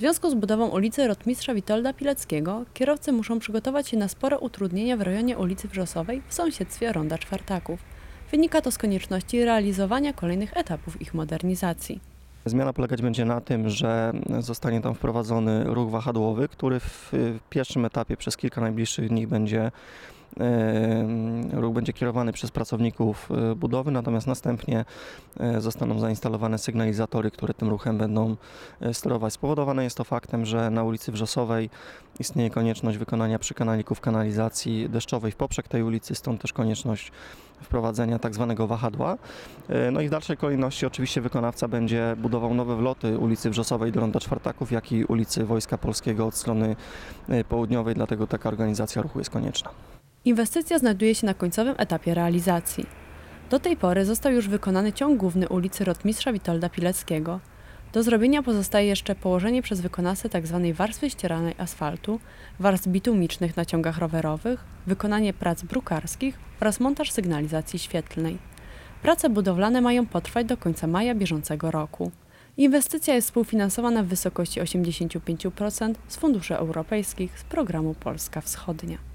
związku z budową ulicy Rotmistrza Witolda Pileckiego kierowcy muszą przygotować się na spore utrudnienia w rejonie ulicy Wrzosowej w sąsiedztwie Ronda Czwartaków. Wynika to z konieczności realizowania kolejnych etapów ich modernizacji. Zmiana polegać będzie na tym, że zostanie tam wprowadzony ruch wahadłowy, który w pierwszym etapie przez kilka najbliższych dni ruch będzie kierowany przez pracowników budowy, natomiast następnie zostaną zainstalowane sygnalizatory, które tym ruchem będą sterować. Spowodowane jest to faktem, że na ulicy Wrzosowej istnieje konieczność wykonania przykanalików kanalizacji deszczowej w poprzek tej ulicy, stąd też konieczność wprowadzenia tak zwanego wahadła. No i w dalszej kolejności oczywiście wykonawca będzie budował nowe wloty ulicy Wrzosowej do Ronda Czwartaków, jak i ulicy Wojska Polskiego od strony południowej, dlatego taka organizacja ruchu jest konieczna. Inwestycja znajduje się na końcowym etapie realizacji. Do tej pory został już wykonany ciąg główny ulicy Rotmistrza Witolda Pileckiego. Do zrobienia pozostaje jeszcze położenie przez wykonawcę tzw. warstwy ścieranej asfaltu, warstw bitumicznych na ciągach rowerowych, wykonanie prac brukarskich oraz montaż sygnalizacji świetlnej. Prace budowlane mają potrwać do końca maja bieżącego roku. Inwestycja jest współfinansowana w wysokości 85% z funduszy europejskich z programu Polska Wschodnia.